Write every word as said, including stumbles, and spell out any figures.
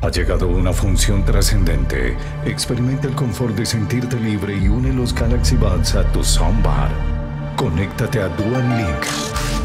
Ha llegado una función trascendente. Experimenta el confort de sentirte libre y une los Galaxy Buds a tu soundbar. Conéctate a Dual Link